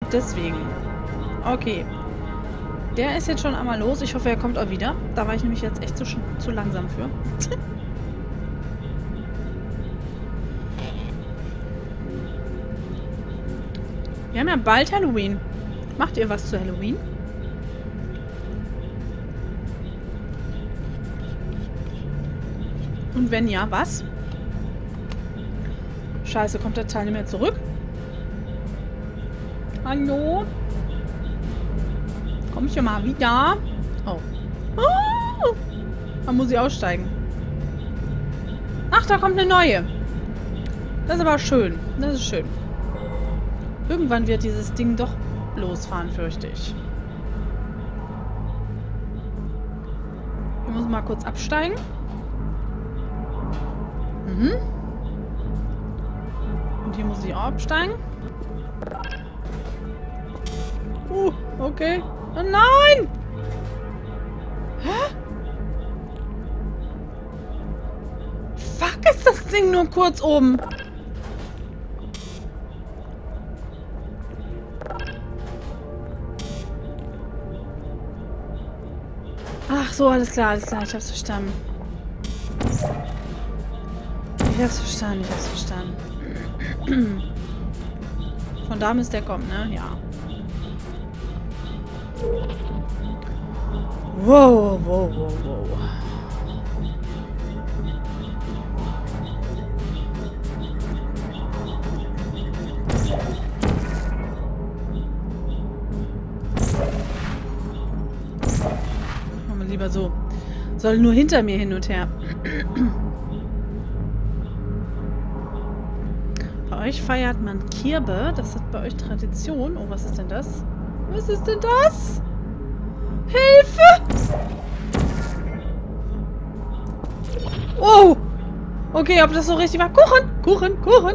Deswegen. Okay. Der ist jetzt schon einmal los. Ich hoffe, er kommt auch wieder. Da war ich nämlich jetzt echt zu langsam für. Wir haben ja bald Halloween. Macht ihr was zu Halloween? Und wenn ja, was? Scheiße, kommt der Teil nicht mehr zurück? Hallo? Komm ich ja mal wieder? Oh. Oh! Da muss ich aussteigen. Ach, da kommt eine neue. Das ist aber schön. Das ist schön. Irgendwann wird dieses Ding doch losfahren, fürchte ich. Wir müssen mal kurz absteigen. Mhm. Und hier muss ich auch absteigen. Okay. Oh nein! Hä? Fuck, ist das Ding nur kurz oben. Ach so, alles klar, alles klar. Ich hab's verstanden. Ich hab's verstanden. Von da müsste der kommen, ne? Ja. Wow. Machen wir lieber so. Soll nur hinter mir hin und her. Bei euch feiert man Kirbe. Das ist bei euch Tradition. Oh, was ist denn das? Was ist denn das? Hilfe! Oh! Okay, ob das so richtig war. Kuchen!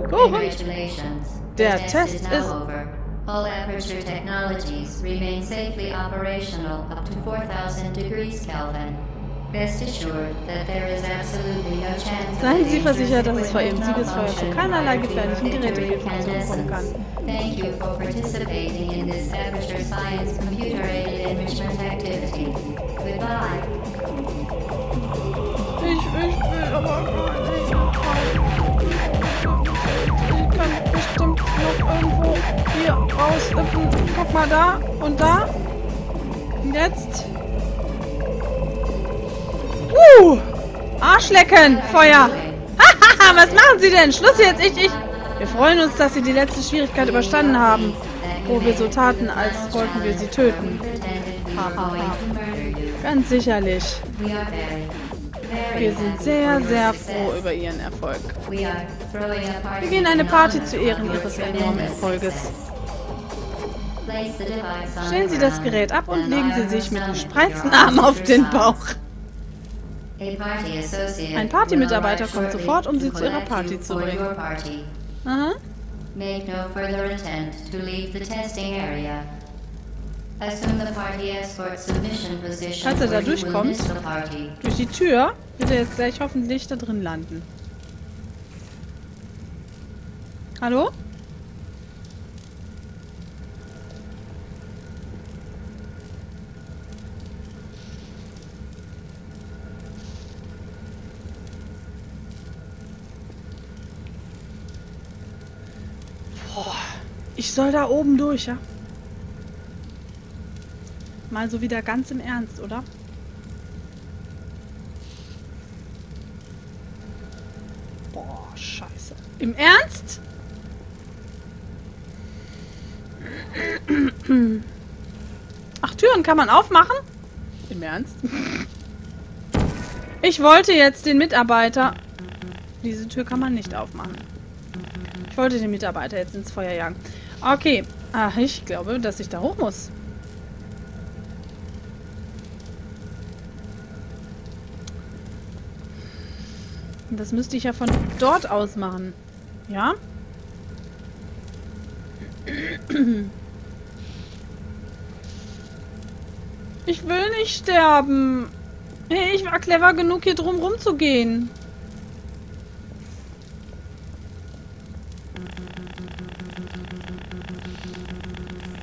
Der Test ist... All Aperture technologies remain safely operational up to 4000 degrees Kelvin. Rest assured that there is absolutely no chance. Seien Sie versichert, dass es vor Ihrem Siegesfeuer zu keinerlei gefährlichen Gerätefehlfunktionen kommen kann. Thank you for participating in this Aperture Science computer-aided enrichment activity. Goodbye. Ich will aber gar nicht. Ich kann bestimmt noch irgendwo hier raushüpfen. Guck mal da und da. Und jetzt. Arschlecken! Feuer! Hahaha, was machen Sie denn? Schluss jetzt, ich. Wir freuen uns, dass Sie die letzte Schwierigkeit überstanden haben, wo wir so taten, als wollten wir Sie töten. Hahaha. Ganz sicherlich. Wir sind sehr, sehr froh über Ihren Erfolg. Wir gehen eine Party zu Ehren Ihres enormen Erfolges. Stellen Sie das Gerät ab und legen Sie sich mit dem spreizten Arm auf den Bauch. Ein Party-Mitarbeiter kommt sofort, um Sie zu Ihrer Party zu bringen. Aha. Falls er da durchkommt, durch die Tür, wird er jetzt gleich hoffentlich da drin landen. Hallo? Boah, ich soll da oben durch, ja? Mal so wieder ganz im Ernst, oder? Boah, scheiße. Im Ernst? Ach, Türen kann man aufmachen? Im Ernst? Ich wollte jetzt den Mitarbeiter... Diese Tür kann man nicht aufmachen. Ich wollte den Mitarbeiter jetzt ins Feuer jagen. Okay. Ach, ich glaube, dass ich da hoch muss. Das müsste ich ja von dort aus machen. Ja? Ich will nicht sterben. Hey, ich war clever genug, hier drum rumzugehen.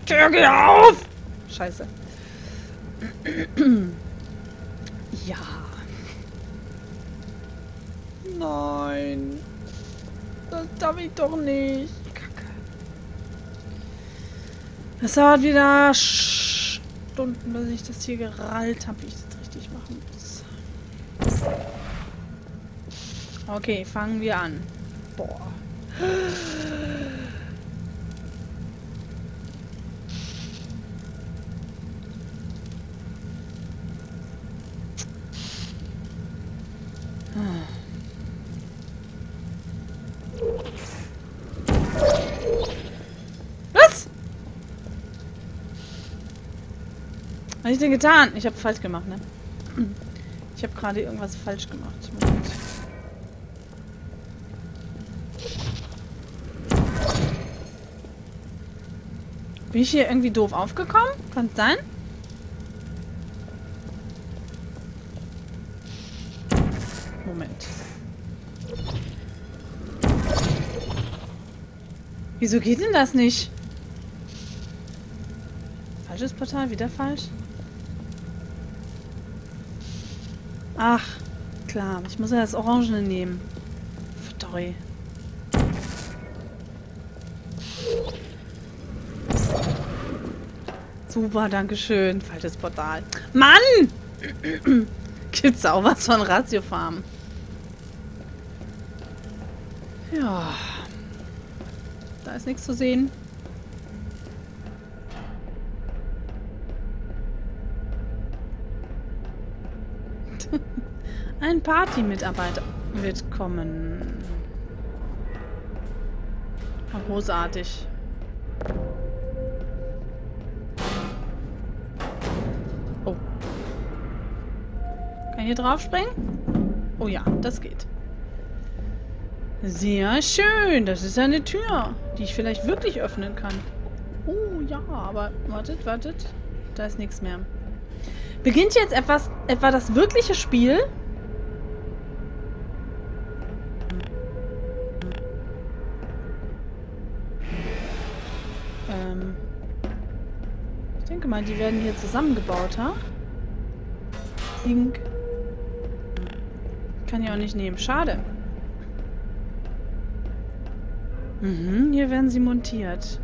Tür, geh auf! Scheiße. Ja. Nein. Das darf ich doch nicht. Kacke. Das dauert wieder Stunden, bis ich das hier gerallt habe, wie ich das richtig machen muss. Okay, fangen wir an. Boah. Was? Was hab ich denn getan? Ich habe falsch gemacht, ne? Ich habe gerade irgendwas falsch gemacht. Moment. Bin ich hier irgendwie doof aufgekommen? Kann es sein? Moment. Wieso geht denn das nicht? Falsches Portal, wieder falsch? Ach, klar. Ich muss ja das Orangene nehmen. Verdammt. Super, dankeschön. Falsches Portal. Mann! Gibt's auch was von Ratiofarm? Ja. Da ist nichts zu sehen. Ein Party-Mitarbeiter wird kommen. Großartig. Oh. Kann ich hier drauf springen? Oh ja, das geht. Sehr schön. Das ist eine Tür, die ich vielleicht wirklich öffnen kann. Oh ja, aber wartet, wartet. Da ist nichts mehr. Beginnt jetzt etwa das wirkliche Spiel? Ich denke mal, die werden hier zusammengebaut, ha? Link. Kann ich auch nicht nehmen. Schade. Mhm, hier werden sie montiert.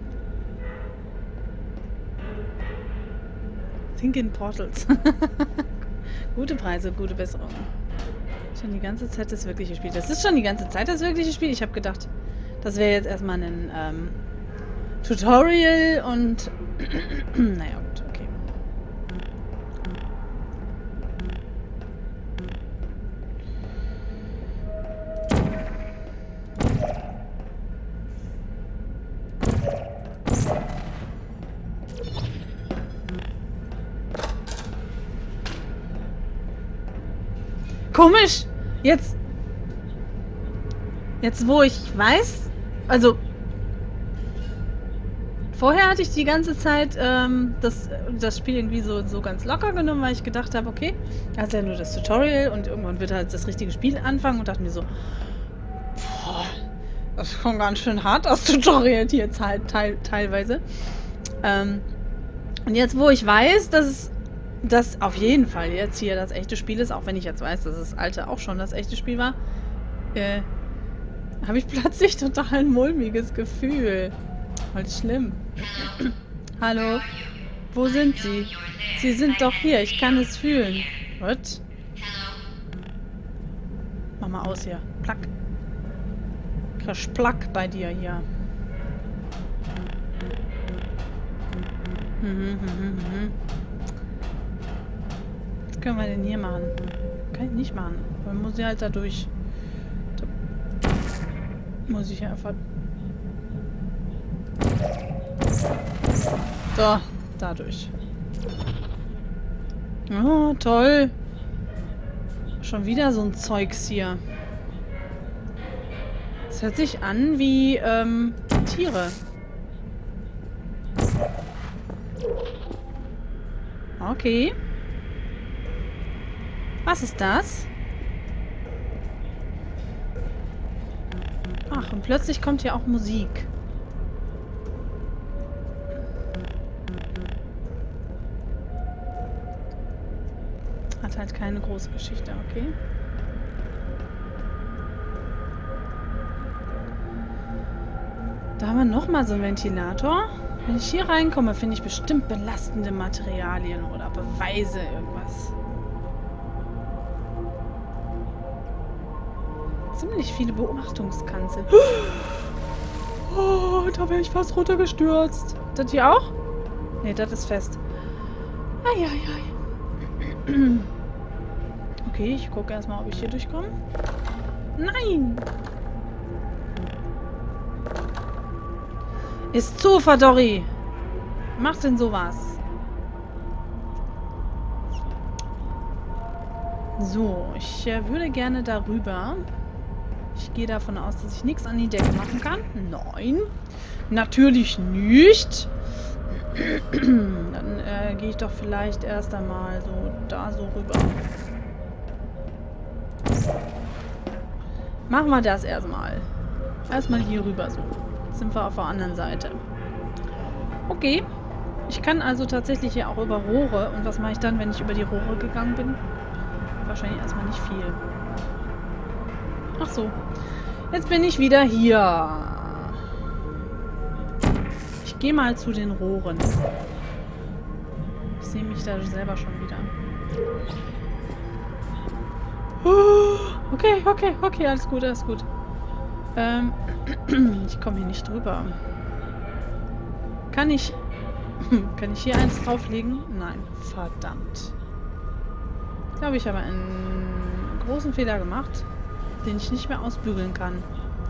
Think in Portals. Gute Preise, gute Besserung. Schon die ganze Zeit das wirkliche Spiel. Das ist schon die ganze Zeit das wirkliche Spiel. Ich habe gedacht, das wäre jetzt erstmal ein Tutorial und naja, gut, okay. Komisch! Jetzt wo ich weiß, also vorher hatte ich die ganze Zeit das Spiel irgendwie so ganz locker genommen, weil ich gedacht habe, okay, das ist ja nur das Tutorial und irgendwann wird halt das richtige Spiel anfangen und dachte mir so, boah, das ist schon ganz schön hart, das Tutorial hier jetzt halt teilweise. Und jetzt, wo ich weiß, dass das auf jeden Fall jetzt hier das echte Spiel ist, auch wenn ich jetzt weiß, dass das alte auch schon das echte Spiel war, habe ich plötzlich total ein mulmiges Gefühl. Halt schlimm. Hallo? Wo sind Sie? Sie sind doch hier. Ich kann es fühlen. Was? Mach mal aus hier. Plack. Krasch Plack bei dir hier. Was können wir denn hier machen? Kann ich nicht machen. Man muss ja halt da durch. Da muss ich einfach... So, dadurch. Oh, toll. Schon wieder so ein Zeugs hier. Das hört sich an wie, Tiere. Okay. Was ist das? Ach, und plötzlich kommt hier auch Musik. Hat halt keine große Geschichte, okay. Da haben wir nochmal so einen Ventilator. Wenn ich hier reinkomme, finde ich bestimmt belastende Materialien oder Beweise, irgendwas. Ziemlich viele Beobachtungskanzeln. Oh, da wäre ich fast runtergestürzt. Das hier auch? Ne, das ist fest. Eieiei. Okay, ich gucke erstmal, ob ich hier durchkomme. Nein! Ist zu, Fadori! Macht denn sowas? So, ich würde gerne darüber. Ich gehe davon aus, dass ich nichts an die Decke machen kann. Nein. Natürlich nicht. Dann gehe ich doch vielleicht erst einmal so da so rüber. Machen wir das erstmal. Erstmal hier rüber so. Jetzt sind wir auf der anderen Seite. Okay. Ich kann also tatsächlich hier auch über Rohre. Und was mache ich dann, wenn ich über die Rohre gegangen bin? Wahrscheinlich erstmal nicht viel. Ach so. Jetzt bin ich wieder hier. Ich gehe mal zu den Rohren. Ich sehe mich da selber schon wieder. Okay, alles gut, alles gut. Ich komme hier nicht drüber. Kann ich hier eins drauflegen? Nein, verdammt. Ich glaube, ich habe einen großen Fehler gemacht, den ich nicht mehr ausbügeln kann.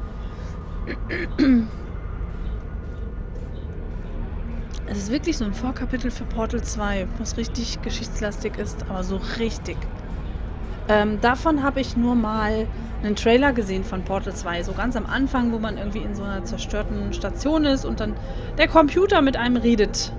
Es ist wirklich so ein Vorkapitel für Portal 2, was richtig geschichtslastig ist, aber so richtig. Davon habe ich nur mal einen Trailer gesehen von Portal 2, so ganz am Anfang, wo man irgendwie in so einer zerstörten Station ist und dann der Computer mit einem redet.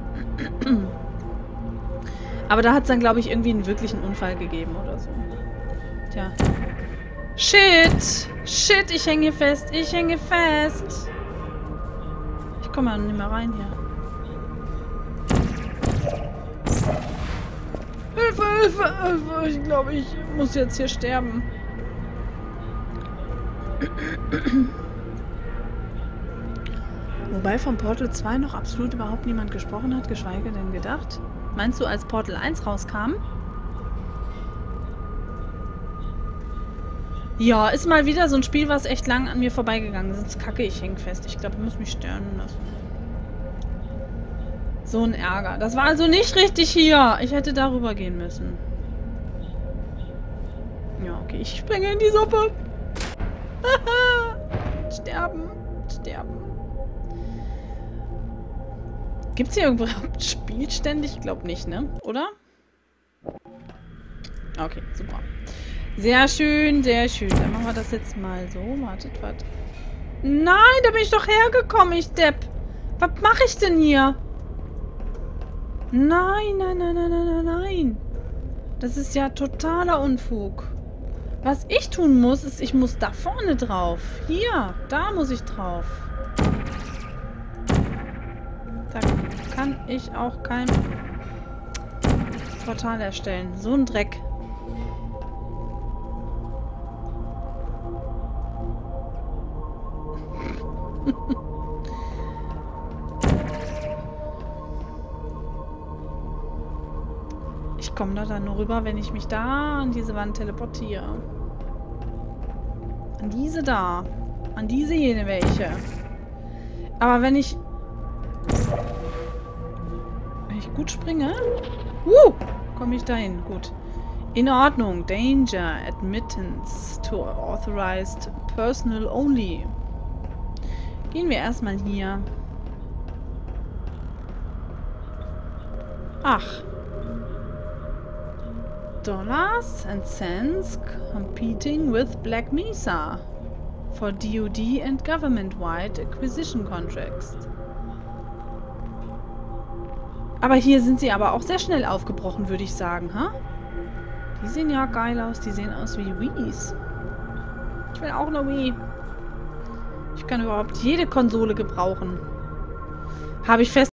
Aber da hat es dann, glaube ich, irgendwie einen wirklichen Unfall gegeben oder so. Tja. Shit! Shit, ich hänge fest! Ich hänge fest! Ich komme ja nicht mehr rein hier. Hilfe, Hilfe, Hilfe! Ich glaube, ich muss jetzt hier sterben. Wobei von Portal 2 noch absolut überhaupt niemand gesprochen hat, geschweige denn gedacht. Meinst du, als Portal 1 rauskam? Ja, ist mal wieder so ein Spiel, was echt lang an mir vorbeigegangen ist. Sonst kacke ich hänge fest. Ich glaube, ich muss mich sterben lassen. So ein Ärger. Das war also nicht richtig hier. Ich hätte darüber gehen müssen. Ja, okay. Ich springe in die Suppe. Sterben. Sterben. Gibt es hier überhaupt Spielstände? Ich glaube nicht, ne? Oder? Okay, super. Sehr schön, sehr schön. Dann machen wir das jetzt mal so. Wartet, wartet. Nein, da bin ich doch hergekommen, ich Depp. Was mache ich denn hier? Nein, nein, nein, nein, nein, nein, nein. Das ist ja totaler Unfug. Was ich tun muss, ist, ich muss da vorne drauf. Hier, da muss ich drauf. Da kann ich auch kein Portal erstellen. So ein Dreck. Ich komme da dann nur rüber, wenn ich mich da an diese Wand teleportiere. An diese da. An diese jene welche. Aber wenn ich gut springe, komme ich dahin. Gut. In Ordnung. Danger. Admittance to authorized personnel only. Gehen wir erstmal hier. Ach. Dollars and cents competing with Black Mesa for DoD and government-wide acquisition contracts. Aber hier sind sie aber auch sehr schnell aufgebrochen, würde ich sagen, ha? Die sehen ja geil aus. Die sehen aus wie Wiis. Ich will auch eine Wii. Ich kann überhaupt jede Konsole gebrauchen. Habe ich fest